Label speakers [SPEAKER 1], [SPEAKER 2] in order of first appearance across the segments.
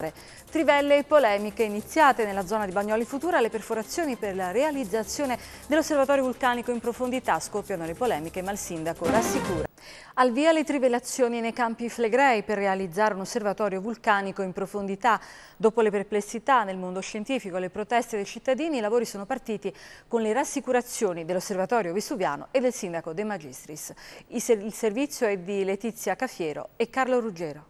[SPEAKER 1] Trivelle e polemiche iniziate nella zona di Bagnoli Futura, le perforazioni per la realizzazione dell'osservatorio vulcanico in profondità, scoppiano le polemiche ma il sindaco rassicura. Al via le trivellazioni nei campi Flegrei per realizzare un osservatorio vulcanico in profondità. Dopo le perplessità nel mondo scientifico e le proteste dei cittadini, i lavori sono partiti con le rassicurazioni dell'osservatorio vesuviano e del sindaco De Magistris. Il servizio è di Letizia Cafiero e Carlo Ruggero.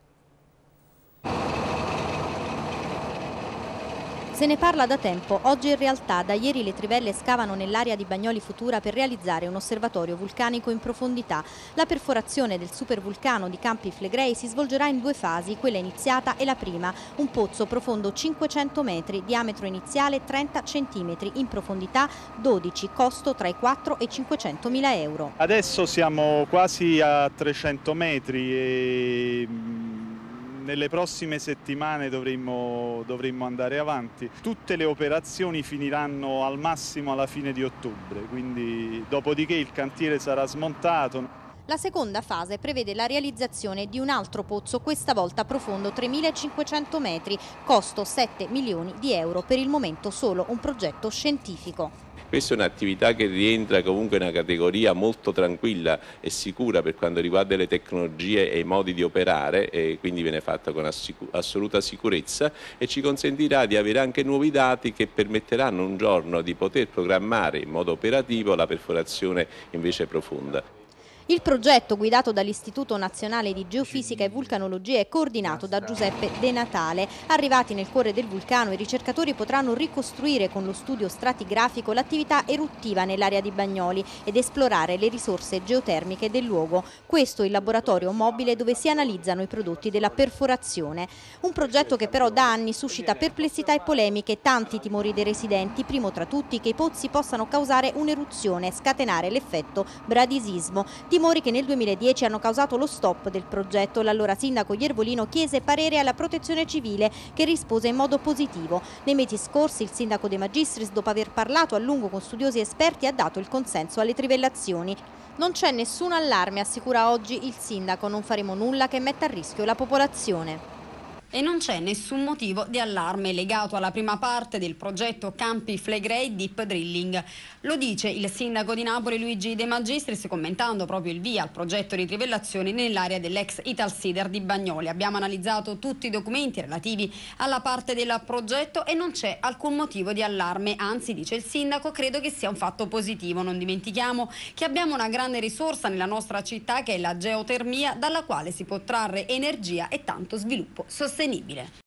[SPEAKER 2] Se ne parla da tempo, oggi in realtà da ieri le trivelle scavano nell'area di Bagnoli Futura per realizzare un osservatorio vulcanico in profondità. La perforazione del supervulcano di Campi Flegrei si svolgerà in due fasi, quella iniziata e la prima. Un pozzo profondo 500 metri, diametro iniziale 30 centimetri, in profondità 12, costo tra i 4 e i 500 mila euro.
[SPEAKER 3] Adesso siamo quasi a 300 metri e nelle prossime settimane dovremmo andare avanti. Tutte le operazioni finiranno al massimo alla fine di ottobre, quindi dopodiché il cantiere sarà smontato.
[SPEAKER 2] La seconda fase prevede la realizzazione di un altro pozzo, questa volta profondo 3.500 metri, costo 7 milioni di euro, per il momento solo un progetto scientifico.
[SPEAKER 4] Questa è un'attività che rientra comunque in una categoria molto tranquilla e sicura per quanto riguarda le tecnologie e i modi di operare, e quindi viene fatta con assoluta sicurezza e ci consentirà di avere anche nuovi dati che permetteranno un giorno di poter programmare in modo operativo la perforazione invece profonda.
[SPEAKER 2] Il progetto, guidato dall'Istituto Nazionale di Geofisica e Vulcanologia, è coordinato da Giuseppe De Natale. Arrivati nel cuore del vulcano, i ricercatori potranno ricostruire con lo studio stratigrafico l'attività eruttiva nell'area di Bagnoli ed esplorare le risorse geotermiche del luogo. Questo è il laboratorio mobile dove si analizzano i prodotti della perforazione. Un progetto che però da anni suscita perplessità e polemiche, tanti timori dei residenti, primo tra tutti che i pozzi possano causare un'eruzione e scatenare l'effetto bradisismo. Timori che nel 2010 hanno causato lo stop del progetto. L'allora sindaco Iervolino chiese parere alla Protezione Civile, che rispose in modo positivo. Nei mesi scorsi il sindaco De Magistris, dopo aver parlato a lungo con studiosi esperti, ha dato il consenso alle trivellazioni. Non c'è nessun allarme, assicura oggi il sindaco, non faremo nulla che metta a rischio la popolazione.
[SPEAKER 5] E non c'è nessun motivo di allarme legato alla prima parte del progetto Campi Flegrei Deep Drilling. Lo dice il sindaco di Napoli Luigi De Magistris commentando proprio il via al progetto di trivellazioni nell'area dell'ex Italsider di Bagnoli. Abbiamo analizzato tutti i documenti relativi alla parte del progetto e non c'è alcun motivo di allarme, anzi, dice il sindaco, credo che sia un fatto positivo. Non dimentichiamo che abbiamo una grande risorsa nella nostra città che è la geotermia, dalla quale si può trarre energia e tanto sviluppo sostenibile.